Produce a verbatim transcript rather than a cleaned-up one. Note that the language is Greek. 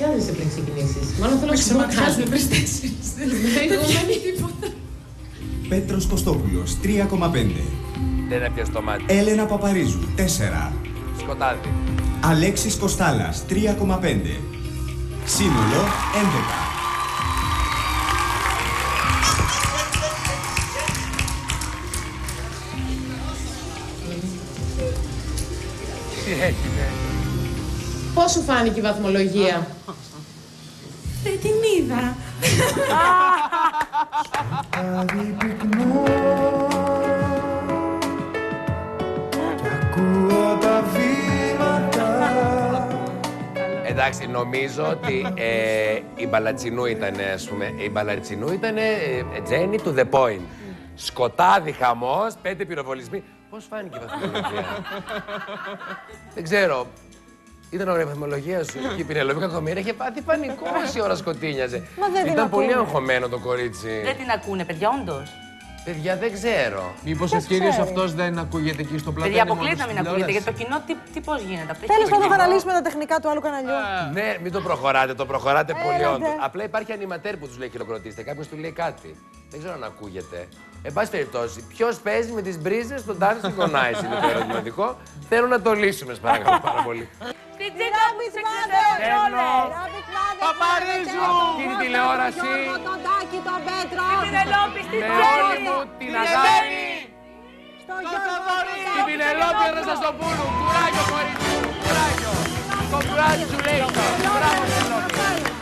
Ματιάζεσαι πριν ξεκινήσεις. Μάλλον θέλω να σου ματιάζουν πριν τέσσερις. Δεν έχει τίποτα. Πέτρος Κωστόπουλος, τρία κόμμα πέντε. Δεν έπιασε το μάτι. Έλενα Παπαρίζου, τέσσερα. Σκοτάδι. Αλέξης Κοστάλας, τρία κόμμα πέντε. Σύνολο, έντεκα. Τι έγινε? Πώς σου φάνηκε η βαθμολογία? Δεν την είδα. Εντάξει, νομίζω ότι ε, η Μπαλατσινού ήταν, ας πούμε, η Μπαλατσινού ήταν ε, Τζένι to the point. Σκοτάδι, χαμός, πέντε πυροβολισμοί. Πώς φάνηκε η βαθμολογία? Δεν ξέρω. Ήταν ωραία η βαθμολογία σου. Και η Πηνελόπη Κακομοίρα είχε πάθει πανικό όση ώρα σκοτίνιαζε. Ήταν πολύ αγχωμένο το κορίτσι. Δεν την ακούνε, παιδιά, όντως. Παιδιά, δεν ξέρω. Μήπως ο κύριος αυτός δεν ακούγεται εκεί στο πλατό? Παιδιά, αποκλείται να μην ακούγεται. Για το κοινό, τι, τι πώς γίνεται. Τέλος πάντων, θα αναλύσουμε τα τεχνικά του άλλου καναλιού. Ναι, μην το προχωράτε, το προχωράτε πολύ Έλατε. όντως. Απλά υπάρχει ανηματέρ που τους λέει χειροκροτήστε, κάποιος του λέει κάτι. Δεν ξέρω αν ακούγεται. Εν πάση περιπτώσει, ποιος παίζει με τις μπρίζες στον Dancing on Ice είναι το ερωτηματικό. Θέλω να το λύσουμε, παρακαλώ πάρα πολύ. Στην Τζεκόπη σε ξέρετε Παπαρίζου! Την τηλεόραση. Τον Τάκη, τον Πέτρο. Την Πηνελόπη στη Με Τζέννη. όλη μου την αγάπη. Στο Γιώργο. Την Πηνελόπη Αναστασοπούλου. Κουράγιο, κορίτσι μου. Κουράγιο. Congratulations. Μπράβο, Πηνελόπη.